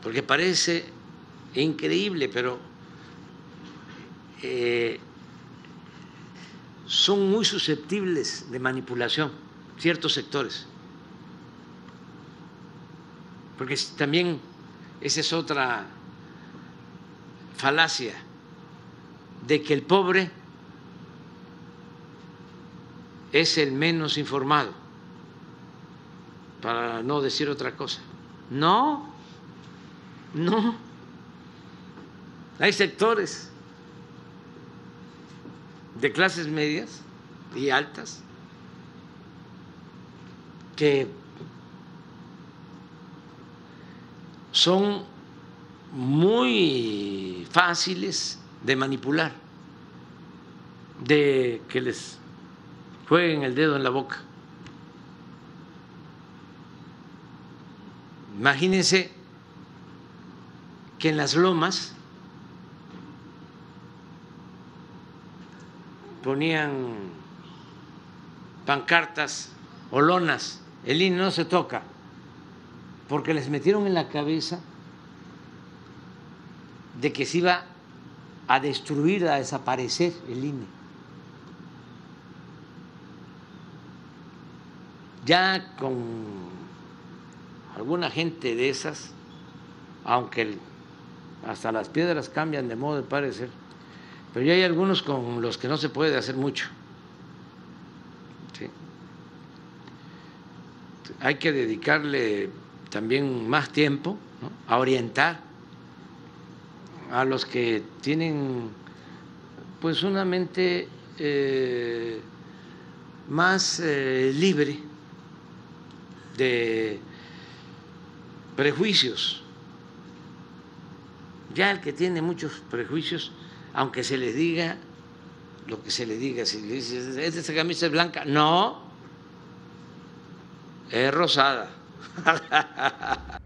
porque parece increíble, pero son muy susceptibles de manipulación ciertos sectores, porque también esa es otra falacia, de que el pobre es el menos informado, para no decir otra cosa. No, no. Hay sectores de clases medias y altas que son muy fáciles de manipular, de que les jueguen el dedo en la boca. Imagínense que en las lomas ponían pancartas o lonas: el INE no se toca, porque les metieron en la cabeza de que se iba a destruir, a desaparecer el INE. Ya con alguna gente de esas, aunque hasta las piedras cambian de modo de parecer, pero ya hay algunos con los que no se puede hacer mucho. ¿Sí? Hay que dedicarle también más tiempo, ¿no?, a orientar a los que tienen pues una mente más libre de prejuicios. Ya el que tiene muchos prejuicios, aunque se le diga lo que se le diga, si le dices, esta camisa es blanca, no, es rosada.